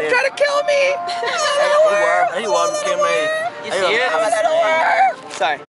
worm trying to kill me. He worm. Kill me. You see it? Sorry.